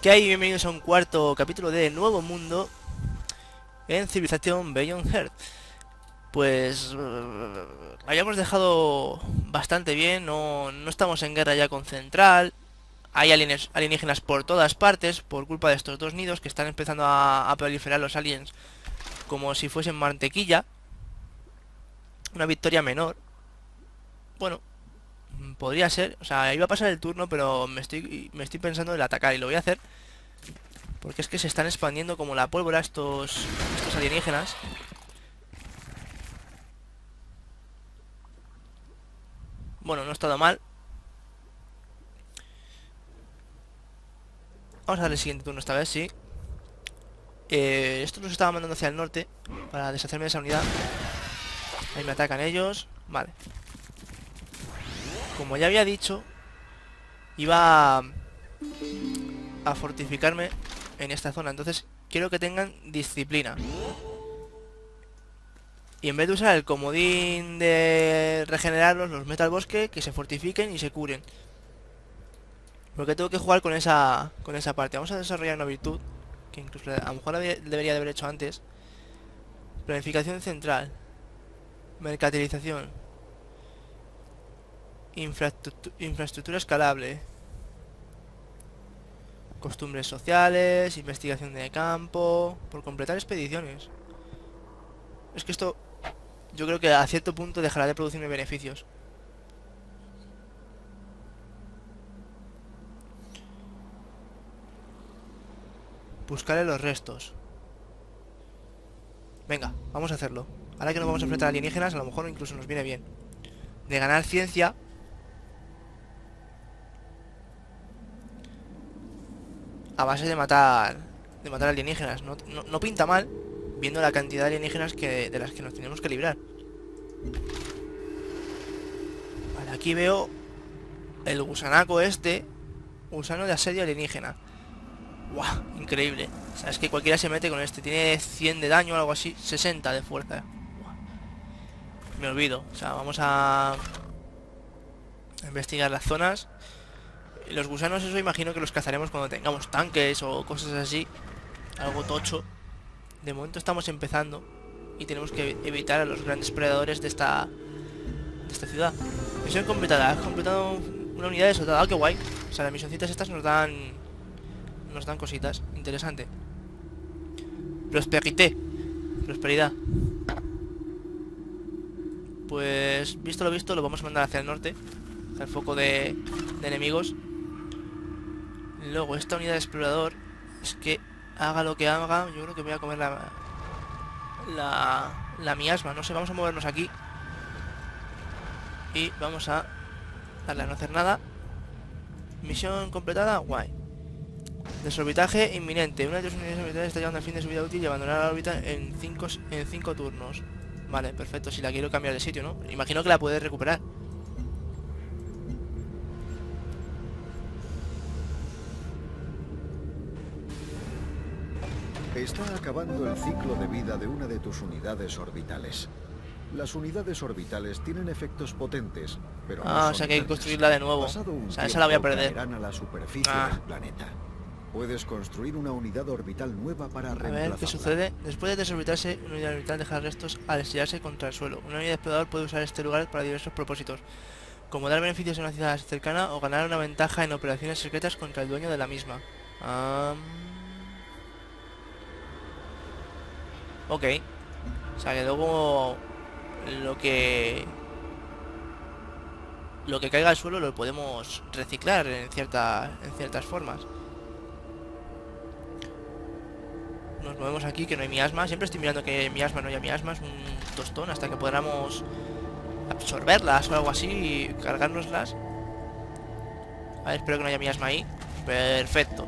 ¿Qué hay? Bienvenidos a un cuarto capítulo de Nuevo Mundo en Civilización Beyond Earth. Pues habíamos dejado bastante bien, no estamos en guerra ya con Central. Hay alienígenas por todas partes por culpa de estos dos nidos que están empezando a proliferar los aliens como si fuesen mantequilla. Una victoria menor. Bueno, podría ser. O sea, iba a pasar el turno, pero me estoy pensando en atacar y lo voy a hacer. Porque es que se están expandiendo como la pólvora estos alienígenas. Bueno, no ha estado mal. Vamos a darle el siguiente turno esta vez, sí. Esto los estaba mandando hacia el norte para deshacerme de esa unidad. Ahí me atacan ellos. Vale. Como ya había dicho, iba a fortificarme en esta zona. Entonces quiero que tengan disciplina. Y en vez de usar el comodín de regenerarlos, los meto al bosque, que se fortifiquen y se curen. Porque tengo que jugar con esa parte. Vamos a desarrollar una virtud que incluso a lo mejor debería de haber hecho antes. Planificación central. Mercantilización. Infraestructura escalable. Costumbres sociales. Investigación de campo. Por completar expediciones. Es que esto, yo creo que a cierto punto dejará de producirme beneficios. Buscaré los restos. Venga, vamos a hacerlo. Ahora que nos vamos a enfrentar a alienígenas, a lo mejor incluso nos viene bien. De ganar ciencia. A base de matar alienígenas. No pinta mal, viendo la cantidad de alienígenas de las que nos tenemos que librar. Vale, aquí veo el gusanaco este. Gusano de asedio alienígena. ¡Guau! Increíble. O sea, es que cualquiera se mete con este. Tiene 100 de daño o algo así. 60 de fuerza. ¡Guau! Me olvido. O sea, vamos a investigar las zonas. Los gusanos, eso imagino que los cazaremos cuando tengamos tanques o cosas así. Algo tocho. De momento estamos empezando y tenemos que evitar a los grandes predadores de esta ciudad. Misión completada. Has completado una unidad de soldado. ¡Ah, qué guay! O sea, las misioncitas estas nos dan cositas. Interesante. Prosperité. Prosperidad. Pues, visto lo visto, lo vamos a mandar hacia el norte. Hacia el foco de enemigos. Luego, esta unidad de explorador, es que haga lo que haga, yo creo que voy a comer la miasma. No sé, vamos a movernos aquí. Y vamos a darle a no hacer nada. Misión completada, guay. Desorbitaje inminente. Una de tus unidades orbitales está llegando al fin de su vida útil y abandonará la órbita en 5 turnos. Vale, perfecto, si la quiero cambiar de sitio, ¿no? Imagino que la puedes recuperar. Está acabando el ciclo de vida de una de tus unidades orbitales. Las unidades orbitales tienen efectos potentes, pero no Ah, o son sea que hay que eternas. construirla de nuevo. Pasado un O sea, esa la voy a tiempo, perder. caerán a la superficie del planeta. Puedes construir una unidad orbital nueva para A ver, reemplazarla. ¿qué sucede? Después de desorbitarse, una unidad orbital deja restos al estrellarse contra el suelo. Una unidad de explorador puede usar este lugar para diversos propósitos, como dar beneficios en una ciudad cercana o ganar una ventaja en operaciones secretas contra el dueño de la misma. Ok. O sea que luego lo que caiga al suelo lo podemos reciclar en ciertas formas. Nos movemos aquí, que no hay miasma. Siempre estoy mirando que miasma no haya miasma. Es un tostón hasta que podamos absorberlas o algo así y cargárnoslas. A ver, espero que no haya miasma ahí. Perfecto.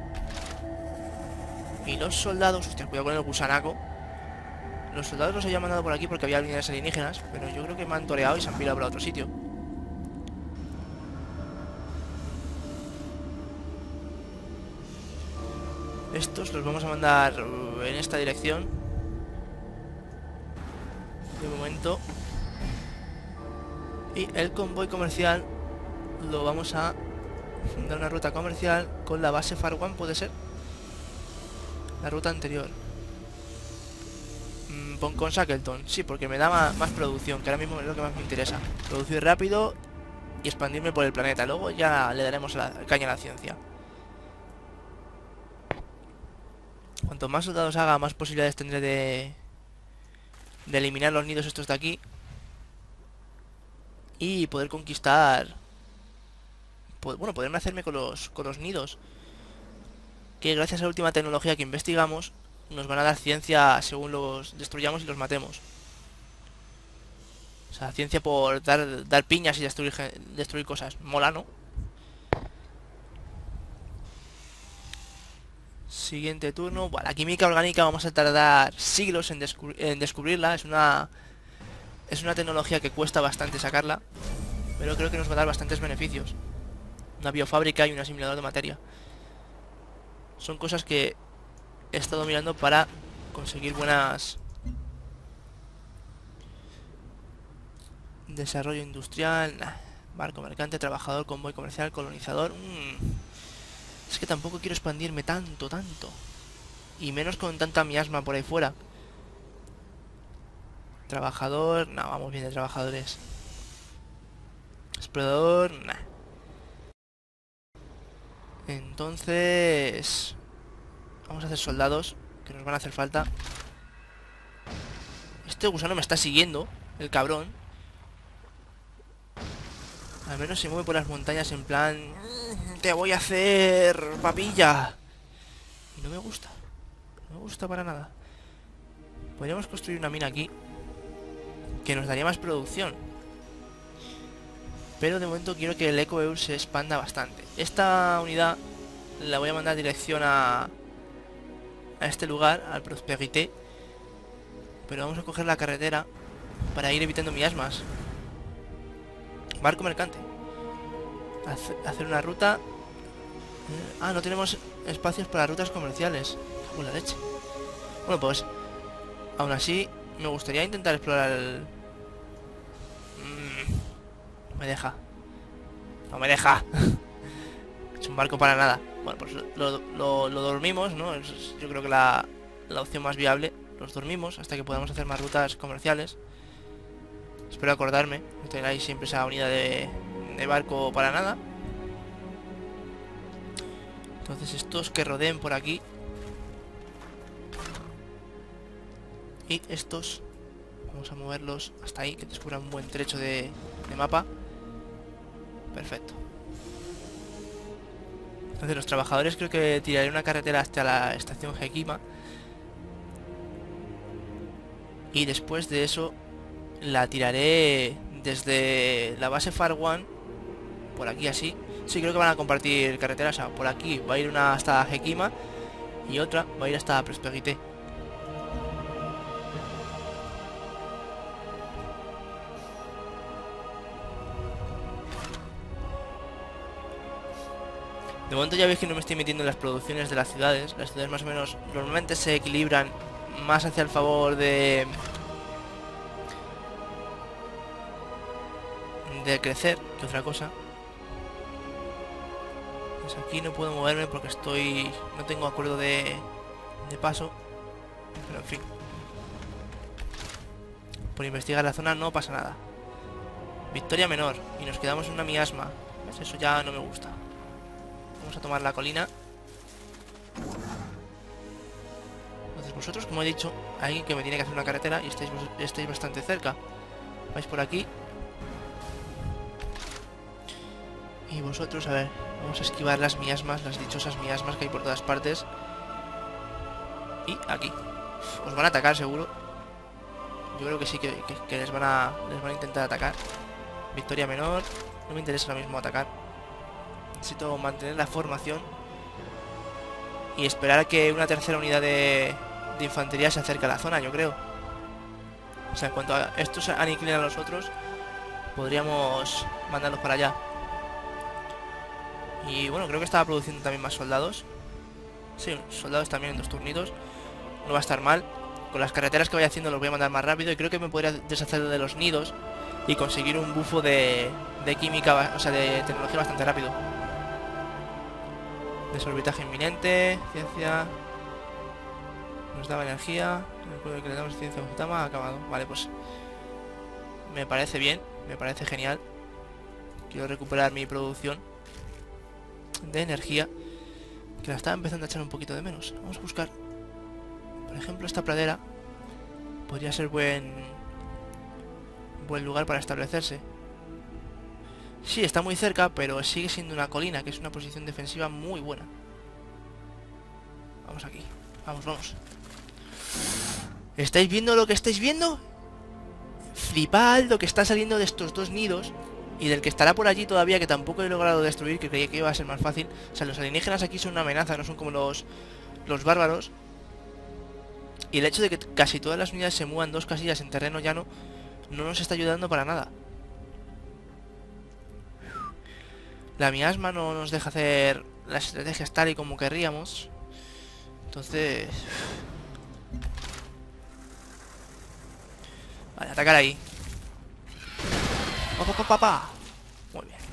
Y los soldados... Hostia, cuidado con el gusanaco. Los soldados los había mandado por aquí porque había unidades alienígenas, pero yo creo que me han toreado y se han pirado para otro sitio. Estos los vamos a mandar en esta dirección. De momento. Y el convoy comercial lo vamos a Dar una ruta comercial con la base Far One, ¿puede ser? La ruta anterior. Pon con Shackleton, sí, porque me da más producción, que ahora mismo es lo que más me interesa. Producir rápido y expandirme por el planeta. Luego ya le daremos caña a la ciencia. Cuanto más soldados haga, más posibilidades tendré de eliminar los nidos estos de aquí. Y poder conquistar... Bueno, poderme hacerme con los nidos. Que gracias a la última tecnología que investigamos, nos van a dar ciencia según los destruyamos y los matemos. O sea, ciencia por dar piñas y destruir cosas. Mola, ¿no? Siguiente turno. Bueno, la química orgánica vamos a tardar siglos en descubrirla. Es una tecnología que cuesta bastante sacarla, pero creo que nos va a dar bastantes beneficios. Una biofábrica y un asimilador de materia. Son cosas que he estado mirando para conseguir buenas... Desarrollo industrial... Nah. Barco mercante, trabajador, convoy comercial, colonizador... Es que tampoco quiero expandirme tanto. Y menos con tanta miasma por ahí fuera. Trabajador... No, vamos bien de trabajadores. Explorador... Nah. Entonces... Vamos a hacer soldados, que nos van a hacer falta. Este gusano me está siguiendo, el cabrón. Al menos se mueve por las montañas en plan... Te voy a hacer papilla. Y no me gusta. No me gusta para nada. Podríamos construir una mina aquí, que nos daría más producción. Pero de momento quiero que el EcoEur se expanda bastante. Esta unidad la voy a mandar dirección a este lugar, al Prosperité. Pero vamos a coger la carretera para ir evitando miasmas. Barco mercante. Hacer una ruta. Ah, no tenemos espacios para rutas comerciales. Cago en la leche. Bueno, pues aún así me gustaría intentar explorar el... No me deja. No me deja. Es un barco para nada. Bueno, pues lo dormimos, ¿no? Yo creo que la opción más viable. Los dormimos hasta que podamos hacer más rutas comerciales. Espero acordarme. No tengáis siempre esa unidad de barco para nada. Entonces estos que rodeen por aquí. Y estos vamos a moverlos hasta ahí, que descubran un buen trecho de mapa. Perfecto. Entonces los trabajadores creo que tiraré una carretera hasta la estación Hekima. Y después de eso la tiraré desde la base Far One. Por aquí así. Sí, creo que van a compartir carreteras. O sea, por aquí va a ir una hasta Hekima y otra va a ir hasta Prosperité. De momento ya veis que no me estoy metiendo en las producciones de las ciudades. Las ciudades más o menos normalmente se equilibran más hacia el favor de crecer que otra cosa. Pues aquí no puedo moverme porque no tengo acuerdo de paso. Pero en fin, por investigar la zona no pasa nada. Victoria menor y nos quedamos en una miasma. ¿Ves? Eso ya no me gusta. Vamos a tomar la colina. Entonces vosotros, como he dicho, hay alguien que me tiene que hacer una carretera y estáis bastante cerca. Vais por aquí. Y vosotros, a ver, vamos a esquivar las miasmas, las dichosas miasmas que hay por todas partes. Y aquí. Os van a atacar seguro. Yo creo que sí, que les van a intentar atacar. Victoria menor. No me interesa ahora mismo atacar. Necesito mantener la formación y esperar a que una tercera unidad de infantería se acerque a la zona, yo creo. O sea, en cuanto a estos aniquilen a los otros, podríamos mandarlos para allá. Y bueno, creo que estaba produciendo también más soldados. Sí, soldados también en 2 turnitos. No va a estar mal. Con las carreteras que vaya haciendo los voy a mandar más rápido. Y creo que me podría deshacer de los nidos y conseguir un bufo de química, o sea, de tecnología bastante rápido. Desorbitaje inminente. Ciencia. Nos daba energía. El juego que le damos ciencia Futama ha acabado. Vale, pues me parece bien. Me parece genial. Quiero recuperar mi producción de energía, que la estaba empezando a echar un poquito de menos. Vamos a buscar, por ejemplo, esta pradera. Podría ser buen lugar para establecerse. Sí, está muy cerca, pero sigue siendo una colina, que es una posición defensiva muy buena. Vamos aquí. Vamos, vamos. ¿Estáis viendo lo que estáis viendo? Flipad lo que está saliendo de estos dos nidos. Y del que estará por allí todavía, que tampoco he logrado destruir, que creía que iba a ser más fácil. O sea, los alienígenas aquí son una amenaza, no son como los bárbaros. Y el hecho de que casi todas las unidades se muevan 2 casillas en terreno llano no nos está ayudando para nada. La miasma no nos deja hacer las estrategias tal y como querríamos. Entonces... Vale, atacar ahí. ¡Pa! Muy bien.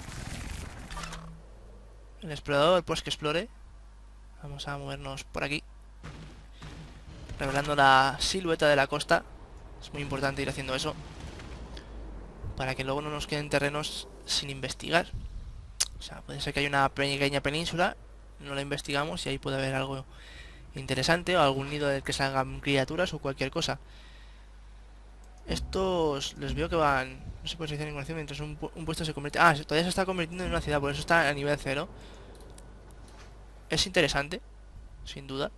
El explorador, pues que explore. Vamos a movernos por aquí, revelando la silueta de la costa. Es muy importante ir haciendo eso, para que luego no nos queden terrenos sin investigar. O sea, puede ser que haya una pequeña península, no la investigamos y ahí puede haber algo interesante, o algún nido del que salgan criaturas o cualquier cosa. Estos les veo que van... No se puede seleccionar información mientras un puesto se convierte... Ah, todavía se está convirtiendo en una ciudad, por eso está a nivel 0. Es interesante, sin duda.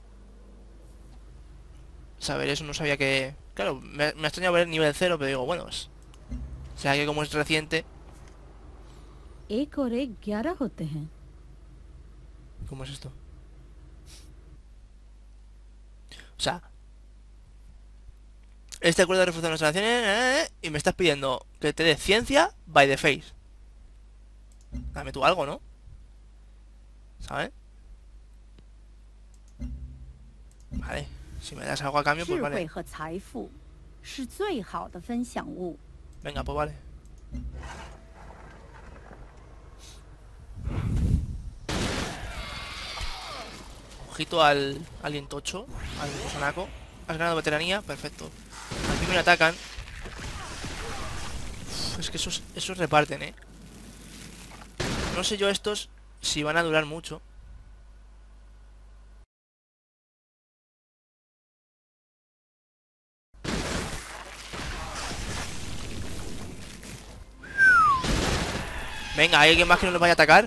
Saber eso, no sabía que... Claro, me ha extrañado ver nivel 0, pero digo, bueno, pues... O sea que como es reciente... एक और एक 11 होते हैं। ¿Cómo es esto? O sea... Este acuerdo de refuerzo de nuestras naciones... y me estás pidiendo que te dé ciencia by the face. Dame tú algo, ¿no? ¿Sabes? Vale. Si me das algo a cambio, pues 智慧 vale. 和财富是最好的分享物。 Venga, pues vale. Ojito al alien tocho, al sonaco. Has ganado veteranía, perfecto. Aquí me atacan. Uf, es que esos reparten, ¿eh? No sé yo estos si van a durar mucho. Venga, ¿hay alguien más que no nos vaya a atacar?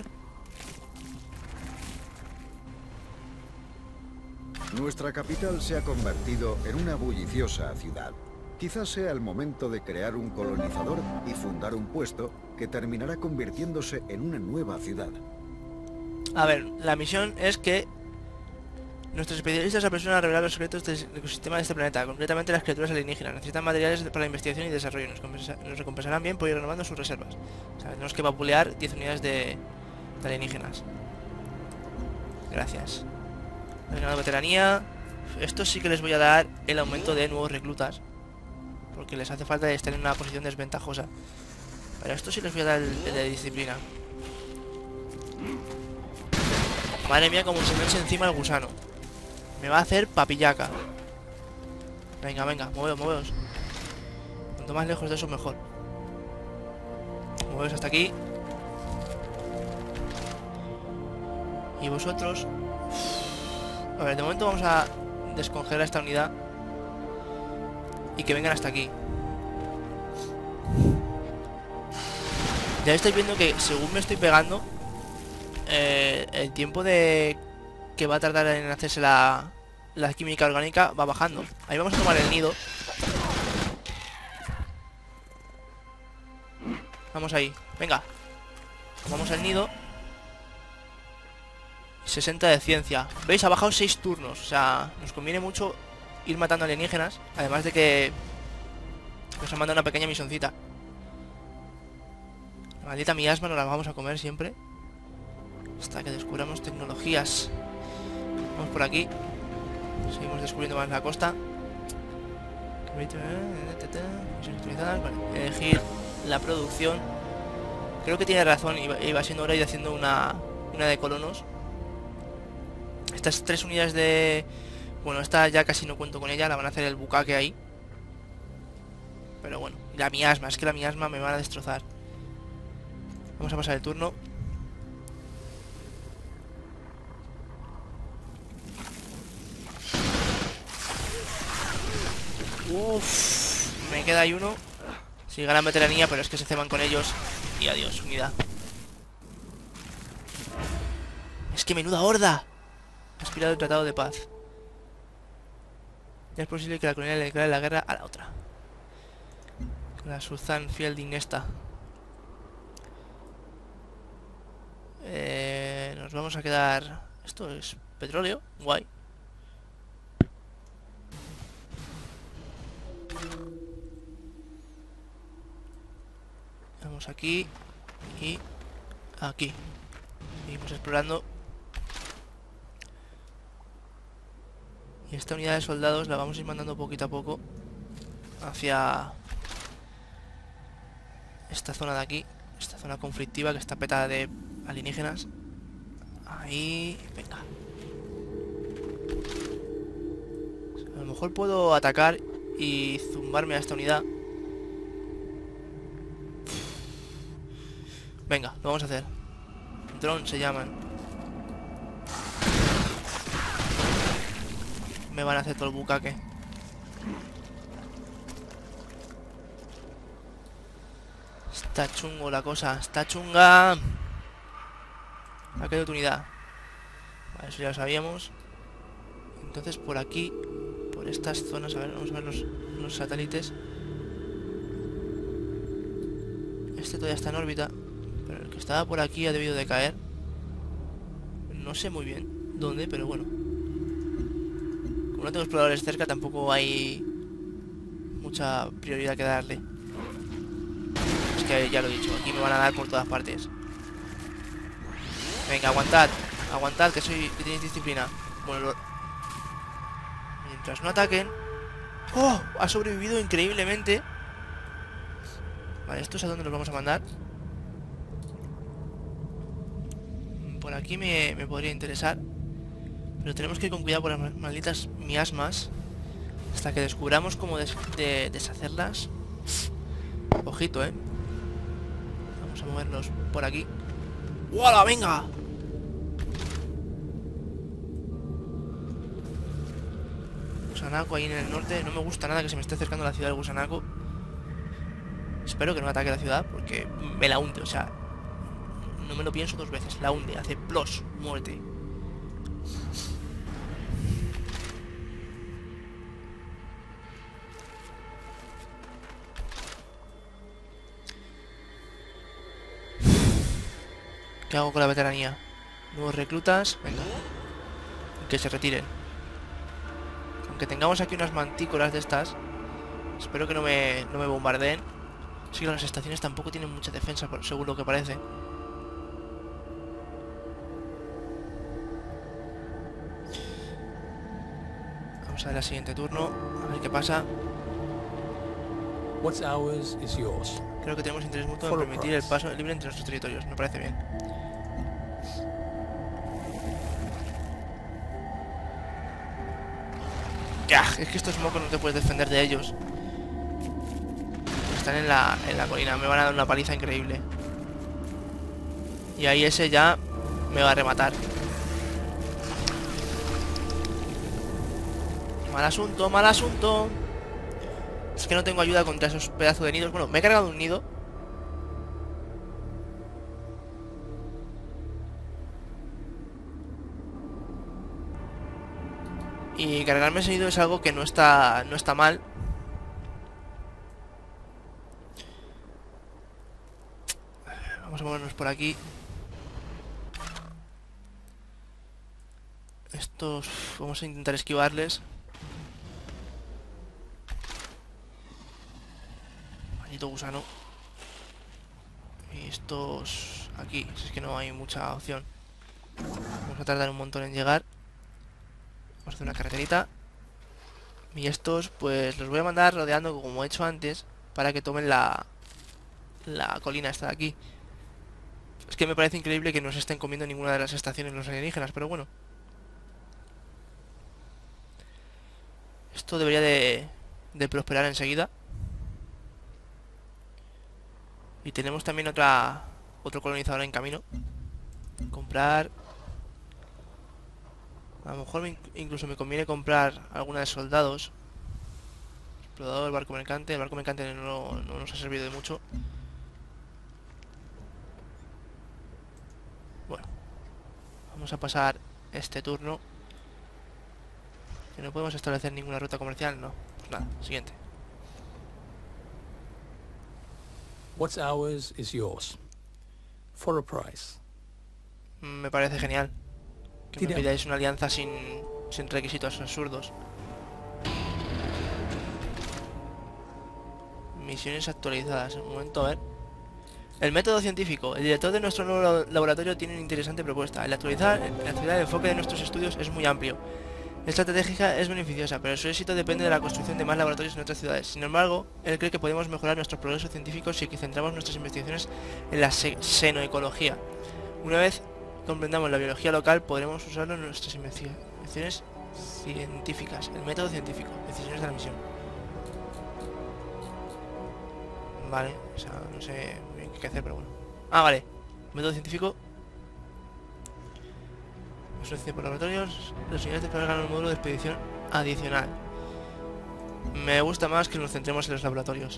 Nuestra capital se ha convertido en una bulliciosa ciudad. Quizás sea el momento de crear un colonizador y fundar un puesto que terminará convirtiéndose en una nueva ciudad. A ver, la misión es que nuestros especialistas se apresuran a revelar los secretos del ecosistema de este planeta, concretamente las criaturas alienígenas. Necesitan materiales para la investigación y desarrollo. Nos recompensarán bien por ir renovando sus reservas. O sea, tenemos que vapulear 10 unidades de alienígenas. Gracias. He ganado veteranía. Estos sí que les voy a dar el aumento de nuevos reclutas, porque les hace falta estar en una posición desventajosa. Pero a estos sí les voy a dar el de disciplina. Madre mía, como se me eche encima el gusano. Me va a hacer papillaca. Venga, venga, moveos. Cuanto más lejos de eso, mejor. Moveos hasta aquí. Y vosotros... A ver, de momento vamos a descongelar esta unidad y que vengan hasta aquí. Ya estáis viendo que según me estoy pegando, el tiempo de que va a tardar en hacerse la química orgánica va bajando. Ahí vamos a tomar el nido. Vamos ahí, venga. Tomamos el nido. 60 de ciencia. ¿Veis? Ha bajado 6 turnos. O sea, nos conviene mucho ir matando alienígenas. Además de que nos han mandado una pequeña misioncita. La maldita miasma nos la vamos a comer siempre, hasta que descubramos tecnologías. Vamos por aquí. Seguimos descubriendo más la costa. Vale, elegir la producción. Creo que tiene razón. Iba siendo hora de ir haciendo una de colonos. Estas 3 unidades de... Bueno, esta ya casi no cuento con ella, la van a hacer el bucaque ahí. Pero bueno, la miasma, es que la miasma me van a destrozar. Vamos a pasar el turno. Uff, me queda ahí uno. Si ganan veteranía, pero es que se ceban con ellos. Y adiós, unidad. Es que menuda horda. Ha aspirado el tratado de paz. Ya es posible que la colonia le declare la guerra a la otra. La Suzanne Fielding esta. Nos vamos a quedar... Esto es petróleo, guay. Vamos aquí y aquí. Seguimos explorando. Y esta unidad de soldados la vamos a ir mandando poquito a poco hacia esta zona de aquí. Esta zona conflictiva que está petada de alienígenas. Ahí, venga. A lo mejor puedo atacar y zumbarme a esta unidad. Venga, lo vamos a hacer. Drone se llaman. Me van a hacer todo el bucaque. Está chungo la cosa, está chunga. Ha caído tu unidad. Vale, eso ya lo sabíamos. Entonces por aquí, por estas zonas, a ver, vamos a ver los satélites. Este todavía está en órbita, pero el que estaba por aquí ha debido de caer. No sé muy bien dónde, pero bueno. Como no tengo exploradores cerca, tampoco hay mucha prioridad que darle. Es que ya lo he dicho, aquí me van a dar por todas partes. Venga, aguantad. Aguantad, que tenéis disciplina. Bueno, mientras no ataquen... ¡Oh! Ha sobrevivido increíblemente. Vale, ¿estos a dónde los vamos a mandar? Por aquí me podría interesar. Pero tenemos que ir con cuidado por las malditas miasmas. Hasta que descubramos cómo deshacerlas. Ojito, Vamos a movernos por aquí. ¡Hola, venga! Gusanaco ahí en el norte. No me gusta nada que se me esté acercando la ciudad del Gusanaco. Espero que no ataque la ciudad porque me la hunde, o sea, no me lo pienso dos veces. La hunde, hace plos, muerte. ¿Qué hago con la veteranía? Nuevos reclutas, venga. Que se retiren. Aunque tengamos aquí unas mantícoras de estas, espero que no me bombardeen. Sí que las estaciones tampoco tienen mucha defensa, según lo que parece. Vamos a ver el siguiente turno, a ver qué pasa. What's ours is yours. Creo que tenemos interés mutuo en permitir el paso libre entre nuestros territorios, me parece bien. Ya, es que estos mocos no te puedes defender de ellos. Están en la colina, me van a dar una paliza increíble. Y ahí ese ya me va a rematar. Mal asunto, mal asunto. Es que no tengo ayuda contra esos pedazos de nidos. Bueno, me he cargado un nido. Y cargarme ese nido es algo que no está mal. Vamos a movernos por aquí. Estos vamos a intentar esquivarles. Maldito gusano. Y estos aquí, si es que no hay mucha opción. Vamos a tardar un montón en llegar. Vamos a hacer una carreterita. Y estos pues los voy a mandar rodeando como he hecho antes, para que tomen la colina esta de aquí. Es que me parece increíble que no se estén comiendo ninguna de las estaciones los alienígenas, pero bueno. Esto debería de prosperar enseguida. Y tenemos también otro colonizador en camino. Comprar. A lo mejor incluso me conviene comprar alguna de soldados. Explorador, barco mercante. El barco mercante no nos ha servido de mucho. Bueno, vamos a pasar este turno. Que no podemos establecer ninguna ruta comercial, no. Pues nada, siguiente. What's ours is yours. For a price. Me parece genial que me Tira. pidáis una alianza sin requisitos absurdos. Misiones actualizadas. Un momento, a ver. El método científico. El director de nuestro nuevo laboratorio tiene una interesante propuesta. En la actualidad el enfoque de nuestros estudios es muy amplio. Esta estrategia es beneficiosa, pero su éxito depende de la construcción de más laboratorios en otras ciudades. Sin embargo, él cree que podemos mejorar nuestros progresos científicos si centramos nuestras investigaciones en la xenoecología. Una vez comprendamos la biología local, podremos usarlo en nuestras investigaciones científicas. El método científico. Decisiones de la misión. Vale, o sea, no sé muy bien qué hacer, pero bueno. Ah, vale. Método científico. Asociación por laboratorios. Los señores de ganan un módulo de expedición adicional. Me gusta más que nos centremos en los laboratorios.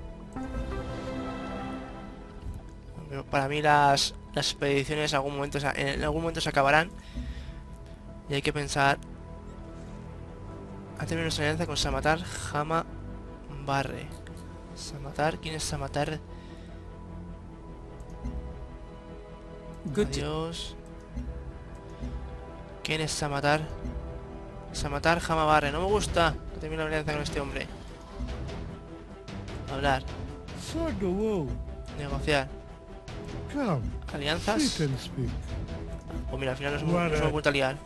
Pero para mí las expediciones en algún momento se acabarán. Y hay que pensar. Ha terminado nuestra alianza con Samatar Jama Barre. Samatar, ¿quién es Samatar? Adiós. ¿Quién es Samatar? Samatar Jama Barre. No me gusta que termine la alianza con este hombre. Hablar. Negociar. ¿Alianzas? Pues mira, al final nos hemos vuelto a liar.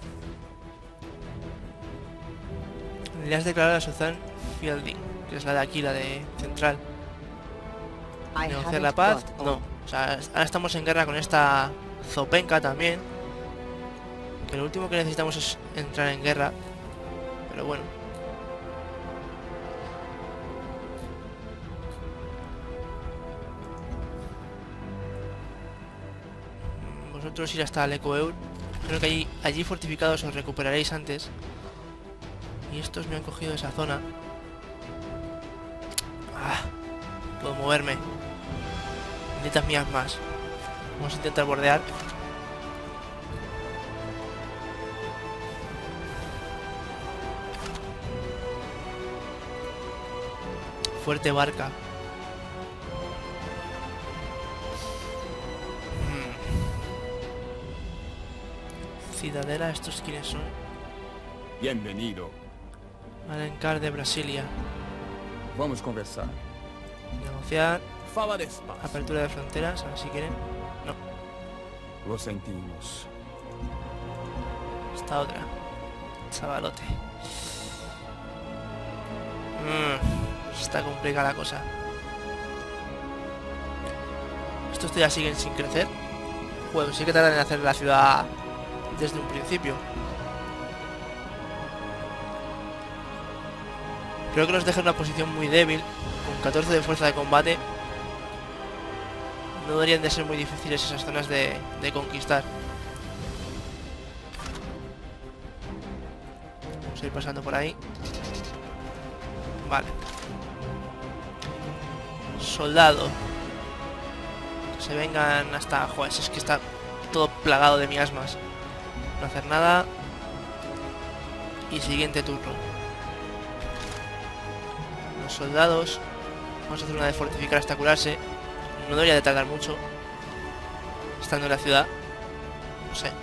Le has declarado a Suzanne Fielding, que es la de aquí, la de Central. Negociar la paz. No. O sea, ahora estamos en guerra con esta Zopenka también. Que lo último que necesitamos es entrar en guerra. Pero bueno. Vosotros ir hasta Lecoeur. Creo que allí fortificados os recuperaréis antes. Y estos me han cogido esa zona. Ah, puedo moverme. Necesitas mías más. Vamos a intentar bordear. Fuerte barca. Ciudadela, ¿estos quiénes son? Bienvenido. Alencar de Brasilia. Vamos conversar. Negociar. Fala despacio. Apertura de fronteras, a ver si quieren. No, Lo sentimos. esta otra. Chavalote. Está complicada la cosa. Estos ya siguen sin crecer. Bueno, sí que tardan en hacer la ciudad desde un principio. Creo que los deja en una posición muy débil, con 14 de fuerza de combate. No deberían de ser muy difíciles esas zonas de conquistar. Vamos a ir pasando por ahí. Vale. Soldado. Que se vengan hasta... Joder, es que está todo plagado de miasmas. No hacer nada. Y siguiente turno. Los soldados. Vamos a hacer una de fortificar hasta curarse. No debería de tardar mucho. Estando en la ciudad. No sé.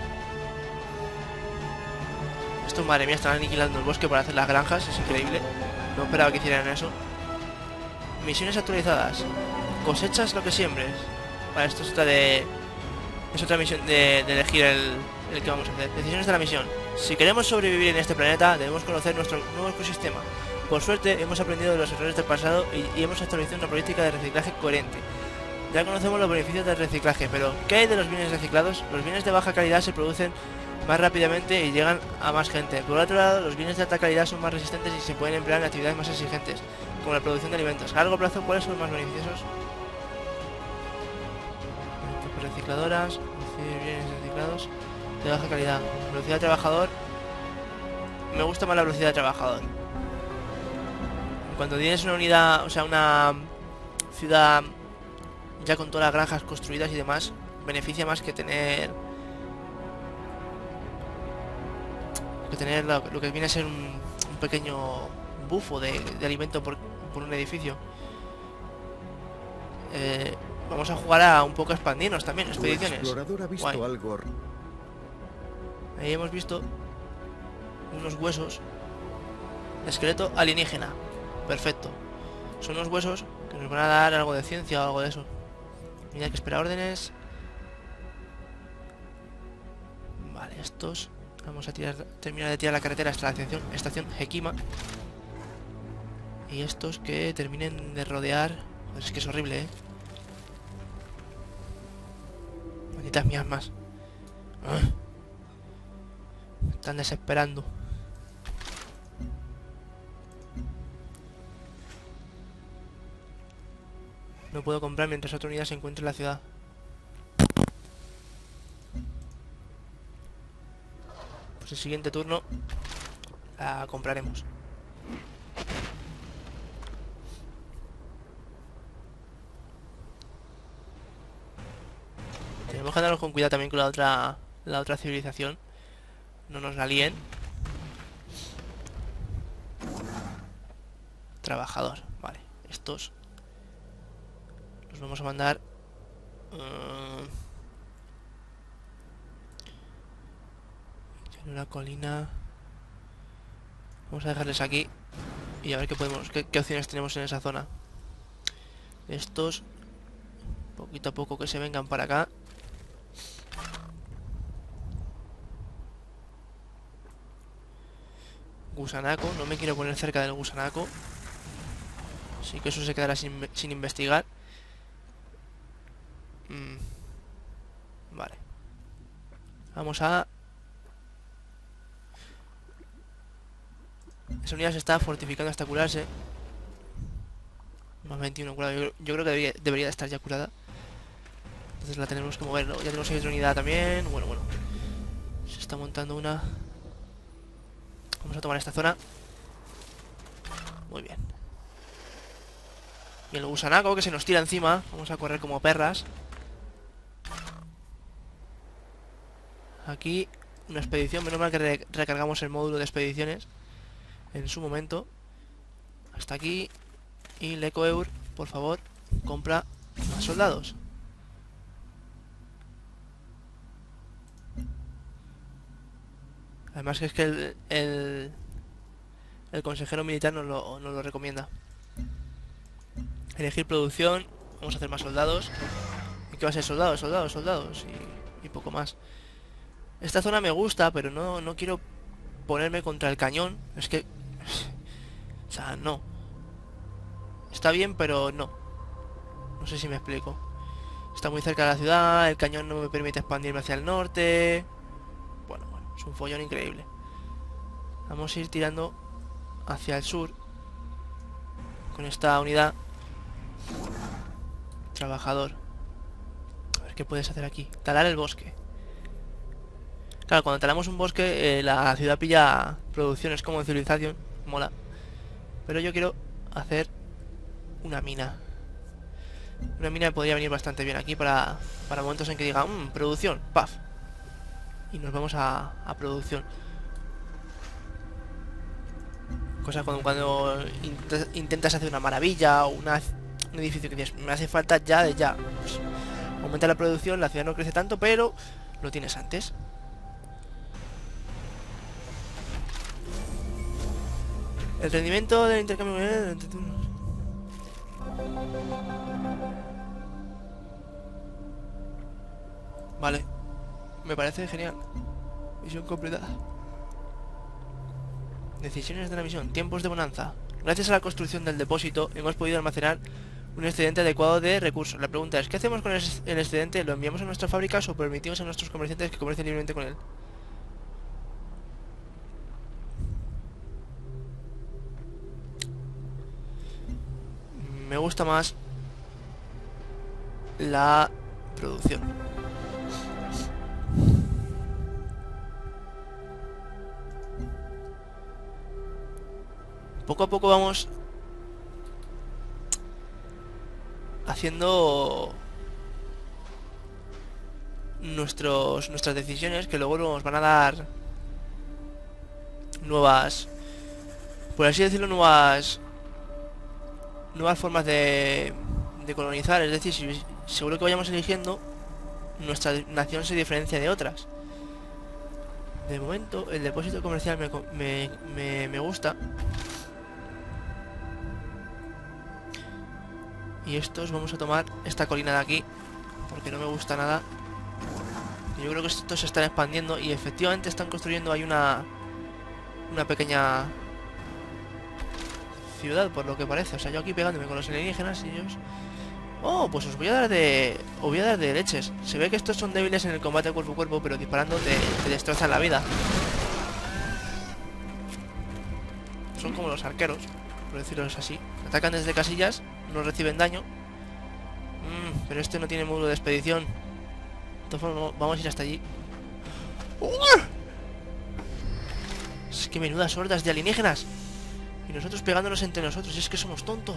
Estos, madre mía, están aniquilando el bosque para hacer las granjas. Es increíble. No esperaba que hicieran eso. Misiones actualizadas. Cosechas lo que siembres. Vale, esto es otra de... Es otra misión de elegir el que vamos a hacer. Decisiones de la misión. Si queremos sobrevivir en este planeta, debemos conocer nuestro nuevo ecosistema. Por suerte, hemos aprendido de los errores del pasado y hemos actualizado una política de reciclaje coherente. Ya conocemos los beneficios del reciclaje, pero ¿qué hay de los bienes reciclados? Los bienes de baja calidad se producen más rápidamente y llegan a más gente. Por otro lado, los bienes de alta calidad son más resistentes y se pueden emplear en actividades más exigentes, como la producción de alimentos. A largo plazo, ¿cuáles son los más beneficiosos? Recicladoras, producir bienes reciclados de baja calidad. Velocidad de trabajador. Me gusta más la velocidad de trabajador. Cuando tienes una unidad, o sea, una ciudad ya con todas las granjas construidas y demás, beneficia más que tener lo que viene a ser un pequeño bufo de alimento por un edificio. Vamos a jugar a un poco expandirnos también, Tu expediciones. explorador ha visto Guay. algo. Ahí hemos visto unos huesos. Esqueleto alienígena. Perfecto. Son unos huesos que nos van a dar algo de ciencia o algo de eso. Mira que espera órdenes. Vale, estos. Vamos a terminar de tirar la carretera hasta la estación Hekima. Y estos que terminen de rodear. Pues es que es horrible, Malditas mías más. Están desesperando. No puedo comprar mientras otra unidad se encuentre en la ciudad. Pues el siguiente turno la compraremos. Tenemos que andarnos con cuidado también con la otra civilización. No nos la líen. Trabajador, vale. Estos los vamos a mandar. En una colina. Vamos a dejarles aquí y a ver qué opciones tenemos en esa zona. Estos, poquito a poco que se vengan para acá. Gusanaco, no me quiero poner cerca del gusanaco. Así que eso se quedará sin investigar. Vale. Vamos a... Esa unidad se está fortificando hasta curarse. Más 21 curado. Yo creo que debería de estar ya curada. Entonces la tenemos que mover, ¿no? Ya tenemos otra unidad también. Bueno. Se está montando una. Vamos a tomar esta zona. Muy bien. Y el gusanaco que se nos tira encima. Vamos a correr como perras. Aquí una expedición. Menos mal que recargamos el módulo de expediciones en su momento. Hasta aquí. Y Lecoeur, por favor, compra más soldados. Además que es que el consejero militar nos lo recomienda. Elegir producción. Vamos a hacer más soldados. ¿Y qué va a ser? Soldados y poco más. Esta zona me gusta, pero no quiero ponerme contra el cañón. Es que... O sea, no. Está bien, pero no. No sé si me explico. Está muy cerca de la ciudad. El cañón no me permite expandirme hacia el norte. Bueno, es un follón increíble. Vamos a ir tirando hacia el sur con esta unidad. Trabajador. A ver qué puedes hacer aquí. Talar el bosque. Claro, cuando talamos un bosque, la ciudad pilla producciones como en Civilization. Mola. Pero yo quiero hacer una mina. Una mina podría venir bastante bien aquí para momentos en que diga, producción, paf. Y nos vamos a producción. Cosa cuando intentas hacer una maravilla o un edificio que dices, me hace falta ya de ya. Pues, aumenta la producción, la ciudad no crece tanto, pero lo tienes antes. El rendimiento del intercambio... Vale. Me parece genial. Misión completada. Decisiones de la misión. Tiempos de bonanza. Gracias a la construcción del depósito hemos podido almacenar un excedente adecuado de recursos. La pregunta es, ¿qué hacemos con el excedente? ¿Lo enviamos a nuestras fábricas o permitimos a nuestros comerciantes que comercien libremente con él? me gusta más la producción. Poco a poco vamos haciendo nuestras decisiones, que luego nos van a dar nuevas, por así decirlo, nuevas formas de colonizar. Es decir, seguro que vayamos eligiendo, nuestra nación se diferencia de otras. De momento el depósito comercial me gusta. Y estos vamos a tomar esta colina de aquí, porque no me gusta nada. Yo creo que estos se están expandiendo y efectivamente están construyendo ahí una pequeña ciudad, por lo que parece. O sea, yo aquí pegándome con los alienígenas y ellos... Oh, pues os voy a dar de leches. Se ve que estos son débiles en el combate cuerpo a cuerpo, pero disparando te destrozan la vida. Son como los arqueros, por decirlo así. Atacan desde casillas, no reciben daño. Pero este no tiene módulo de expedición. Entonces vamos a ir hasta allí. Es que menudas hordas de alienígenas. Y nosotros pegándonos entre nosotros. Es que somos tontos.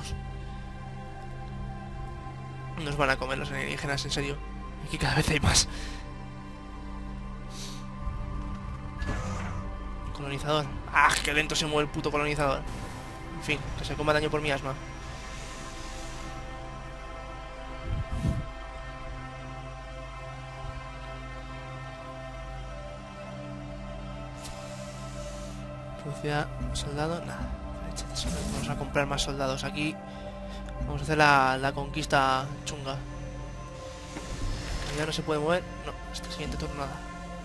Nos van a comer los alienígenas, en serio. Aquí cada vez hay más. Colonizador. ¡Ah, qué lento se mueve el puto colonizador! En fin, que se coma daño por mi asma. Producida soldado, nada. Vamos a comprar más soldados aquí. Vamos a hacer la conquista chunga. Ya no se puede mover. No, este siguiente turno nada.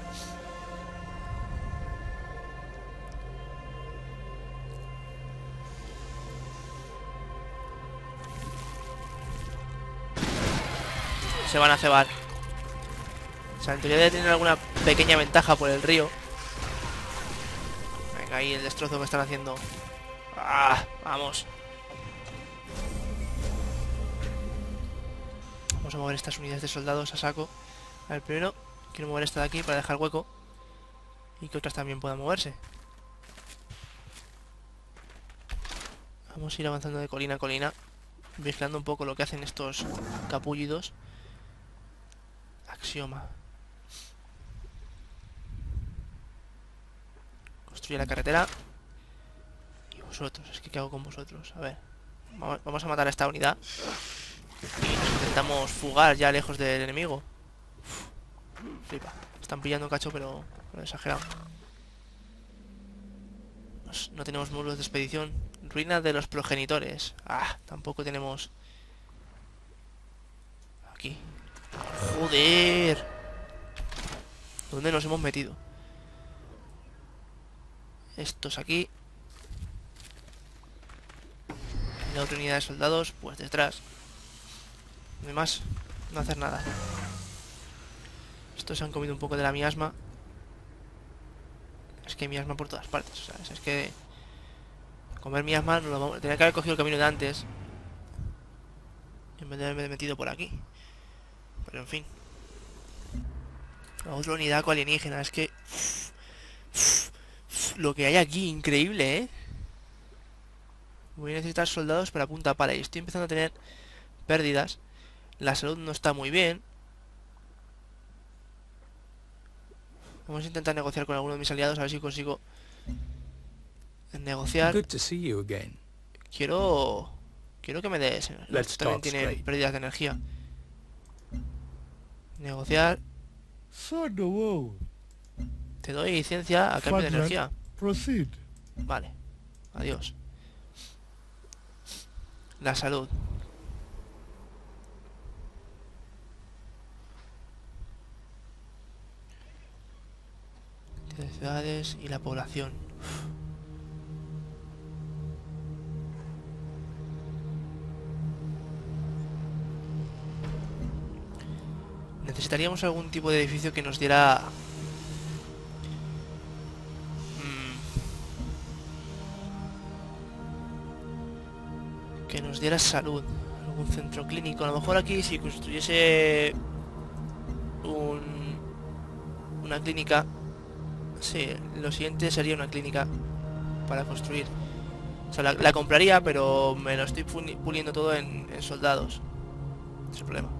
Se van a cebar. O sea, en teoría debe tener alguna pequeña ventaja por el río. Venga, ahí el destrozo que están haciendo. ¡Ah! Vamos. Vamos a mover estas unidades de soldados a saco. A ver, primero quiero mover esta de aquí para dejar hueco. Y que otras también puedan moverse. Vamos a ir avanzando de colina a colina, vigilando un poco lo que hacen estos capullidos. Axioma. Construye la carretera. Y vosotros, es que ¿qué hago con vosotros? A ver, vamos a matar a esta unidad. Y nos intentamos fugar ya lejos del enemigo. Uf, flipa. Están pillando cacho, pero exagerado. No tenemos módulos de expedición. Ruina de los progenitores. Ah, tampoco tenemos. Aquí. Joder. ¿Dónde nos hemos metido? Estos aquí. Y la otra unidad de soldados, pues detrás. Además, no hacer nada. Estos se han comido un poco de la miasma. Es que hay miasma por todas partes, ¿sabes? Es que comer miasma tenía que haber cogido el camino de antes en vez de haberme metido por aquí. Pero en fin. La otra unidad con alienígena. Es que lo que hay aquí, increíble, ¿eh? Voy a necesitar soldados para punta pala. Y estoy empezando a tener pérdidas. La salud no está muy bien. Vamos a intentar negociar con alguno de mis aliados. A ver si consigo negociar. Good to see you again. Quiero que me des. Let's También talk tiene straight. pérdidas de energía. Negociar. Te doy licencia a cambio de energía. Proceed. Vale. Adiós. La salud. De ciudades y la población. Necesitaríamos algún tipo de edificio que nos diera que nos diera salud. Algún centro clínico. A lo mejor aquí si construyese una clínica. Sí, lo siguiente sería una clínica para construir. O sea, la compraría, pero me lo estoy puliendo todo en soldados. Ese es el problema.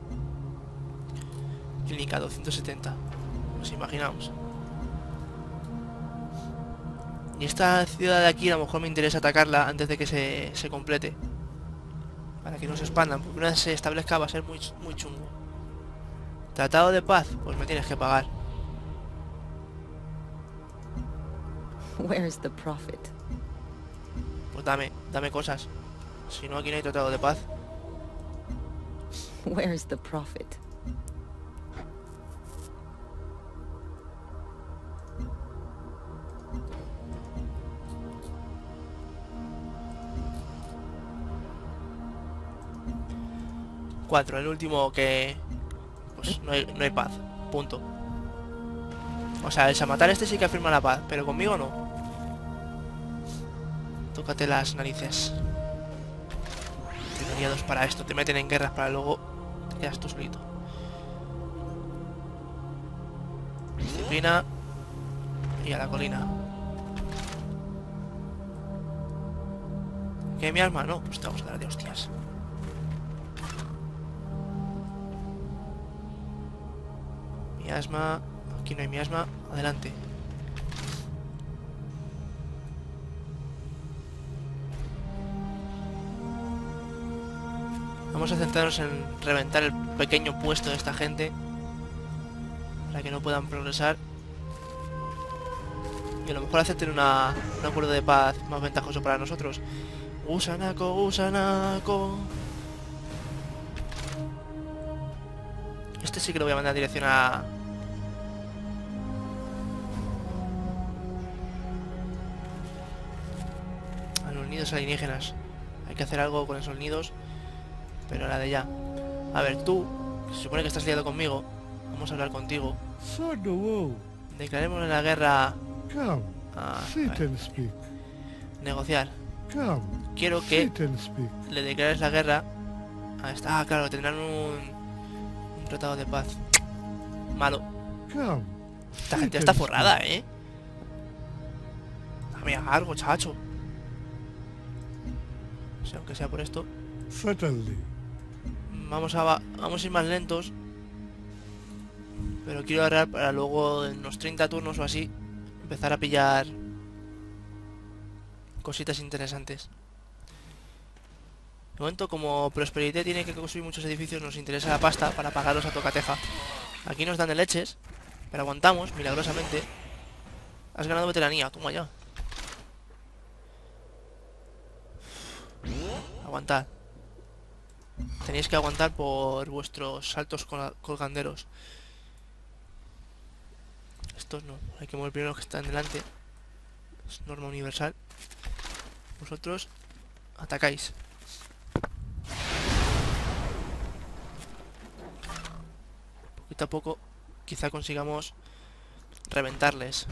Clínica 270. Nos imaginamos. Y esta ciudad de aquí a lo mejor me interesa atacarla antes de que se complete. Para que no se expandan, porque una vez se establezca va a ser muy chungo. Tratado de paz, pues me tienes que pagar. Where's the profit? Pues dame cosas. Si no, aquí no hay tratado de paz. Where's the profit? Cuatro, el último que... Pues no hay paz. Punto. O sea, el Samatar este sí que afirma la paz, pero conmigo no. Tócate las narices. Criados para esto, te meten en guerras para luego te quedas tú solito. Disciplina y a la colina. ¿Qué mi arma? No, pues te vamos a dar de hostias. Miasma, aquí no hay miasma, adelante. Vamos a centrarnos en reventar el pequeño puesto de esta gente para que no puedan progresar y a lo mejor acepten un acuerdo de paz más ventajoso para nosotros. Gusanaco, gusanaco. Este sí que lo voy a mandar en dirección a los nidos alienígenas. Hay que hacer algo con esos nidos, pero la de ya. A ver, tú, se supone que estás liado conmigo. Vamos a hablar contigo. Declarémosle la guerra a... negociar. Quiero que le declares la guerra a esta... Ah, claro, tendrán un tratado de paz. Malo. Esta gente está forrada, ¿eh? Dame algo, chacho. O sea, aunque sea por esto. Vamos a ir más lentos. Pero quiero agarrar para luego en los 30 turnos o así empezar a pillar cositas interesantes. De momento, como Prosperité tiene que construir muchos edificios, nos interesa la pasta para pagarlos a tocateja. Aquí nos dan de leches, pero aguantamos, milagrosamente. Has ganado veteranía, toma ya. Aguantad. Tenéis que aguantar por vuestros saltos colganderos. Estos no, hay que mover primero los que están delante. Es norma universal. Vosotros atacáis. Poquito a poco quizá consigamos reventarles.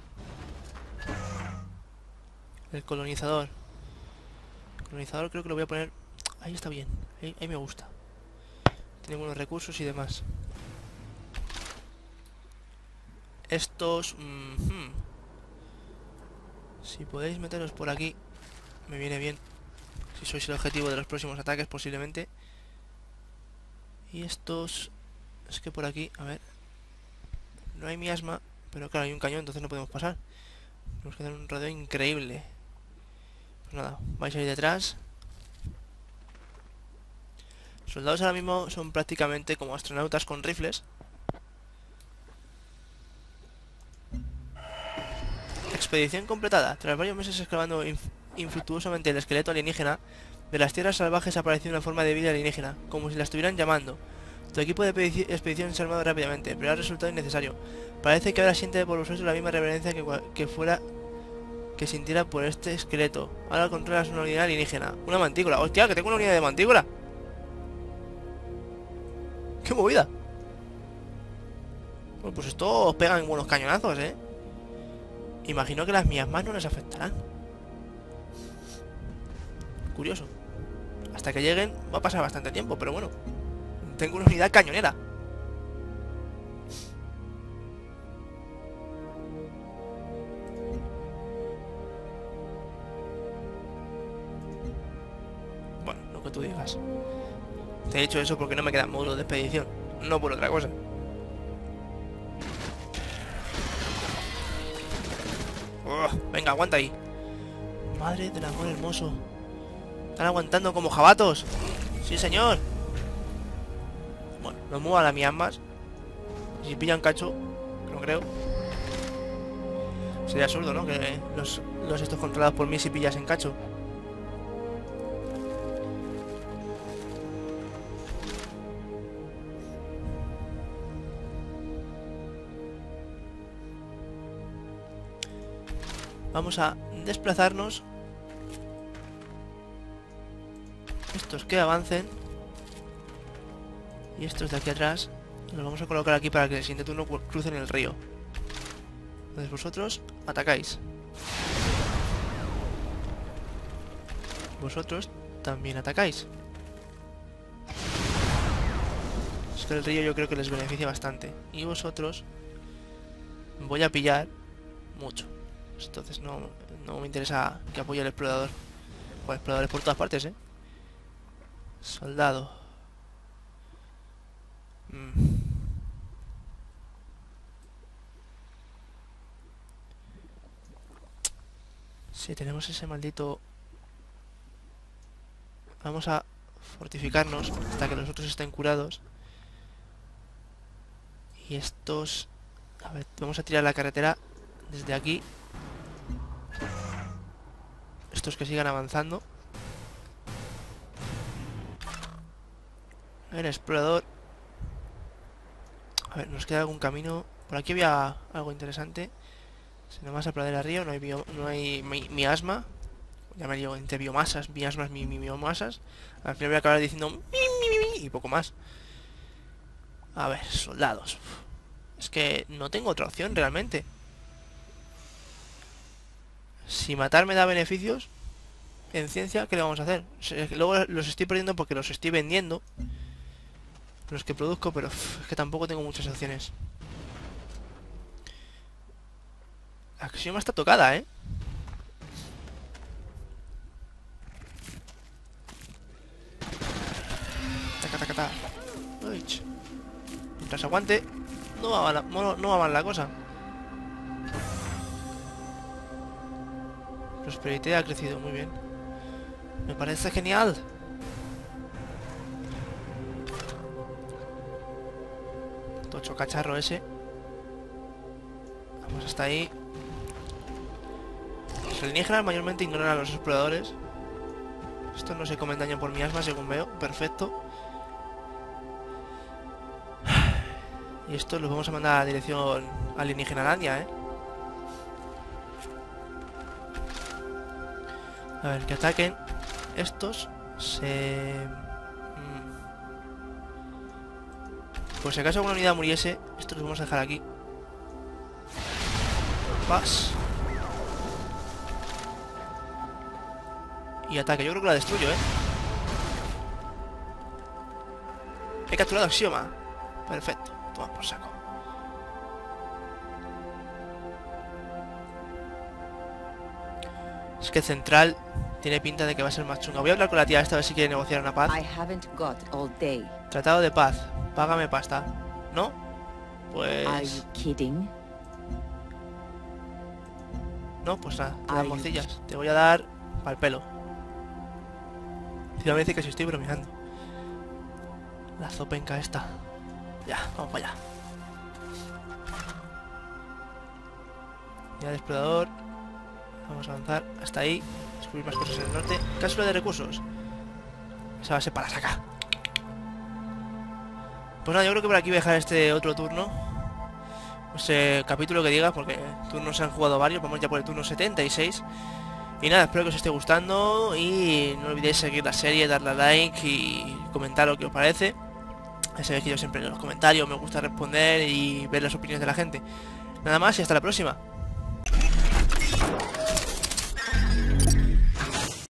El colonizador. El colonizador creo que lo voy a poner... Ahí está bien, ahí me gusta. Tiene buenos recursos y demás. Estos... Si podéis meteros por aquí, me viene bien. Si sois el objetivo de los próximos ataques, posiblemente. Y estos... Es que por aquí, a ver... No hay miasma, pero claro, hay un cañón, entonces no podemos pasar. Tenemos que dar un rodeo increíble. Pues nada, vais a ir detrás. Soldados ahora mismo son prácticamente como astronautas con rifles. Expedición completada. Tras varios meses excavando infructuosamente el esqueleto alienígena, de las tierras salvajes ha aparecido una forma de vida alienígena, como si la estuvieran llamando. Tu equipo de expedición se ha armado rápidamente, pero ha resultado innecesario. Parece que ahora siente por vosotros la misma reverencia que sintiera por este esqueleto. Ahora controlas una unidad alienígena. Una mantícora. ¡Hostia, que tengo una unidad de mantícora! ¡Qué movida! Bueno, pues esto os pegan buenos cañonazos, ¿eh? Imagino que las mías más no les afectarán. Curioso. Hasta que lleguen va a pasar bastante tiempo, pero bueno. Tengo una unidad cañonera. Bueno, lo que tú digas. Te he dicho eso porque no me quedan módulos de expedición, no por otra cosa. Venga, aguanta ahí. Madre del amor hermoso. Están aguantando como jabatos. Sí, señor. Bueno, no muevan a mis armas. Si pillan cacho, que no creo. Sería absurdo, ¿no? Que los estos controlados por mí si pillasen cacho. Vamos a desplazarnos. Estos que avancen. Y estos de aquí atrás los vamos a colocar aquí para que el siguiente turno crucen el río. Entonces vosotros atacáis. Vosotros también atacáis. Es que el río yo creo que les beneficia bastante. Y vosotros voy a pillar mucho. Entonces no me interesa que apoye al explorador. Pues exploradores por todas partes, ¿eh? Soldado. Sí, tenemos ese maldito... Vamos a fortificarnos hasta que los otros estén curados. Y estos... A ver, vamos a tirar la carretera desde aquí. Estos que sigan avanzando. El explorador. A ver, nos queda algún camino. Por aquí había algo interesante. Si no vas a pradera río, no hay miasma. Ya me digo, entre biomasas, miasmas, biomasas. Al final voy a acabar diciendo y poco más. A ver, soldados. Es que no tengo otra opción realmente. Si matar me da beneficios en ciencia, ¿qué le vamos a hacer? Luego los estoy perdiendo porque los estoy vendiendo, los que produzco, pero es que tampoco tengo muchas opciones. La axioma está tocada, ¿eh? Taca, taca, taca. Uy, mientras aguante, no va mal la cosa. Prosperidad ha crecido muy bien. Me parece genial. Tocho cacharro ese. Vamos hasta ahí. Los alienígenas mayormente ignoran a los exploradores. Estos no se comen daño por miasma, según veo. Perfecto. Y estos los vamos a mandar a la dirección alienígena-landia, ¿eh? A ver, que ataquen. Estos se... Pues si acaso alguna unidad muriese, estos los vamos a dejar aquí. Pas. Y ataque. Yo creo que la destruyo, ¿eh? He capturado axioma. Perfecto. Toma por saco. Es que central tiene pinta de que va a ser más chunga. Voy a hablar con la tía esta a ver si quiere negociar una paz. Tratado de paz. Págame pasta. ¿No? Pues... No, pues nada. Te dan morcillas. Te voy a dar pa'l pelo. Encima me dice que si estoy bromeando. La zopenca esta. Ya, vamos para allá. Ya el explorador. Vamos a avanzar hasta ahí. Descubrir más cosas en el norte. Cápsula de recursos. Esa va a ser para sacar. Pues nada, yo creo que por aquí voy a dejar este otro turno. Ese capítulo que diga, porque turnos se han jugado varios. Vamos ya por el turno 76. Y nada, espero que os esté gustando. Y no olvidéis seguir la serie, darle a like y comentar lo que os parece. Ya sabéis que yo siempre en los comentarios me gusta responder y ver las opiniones de la gente. Nada más y hasta la próxima.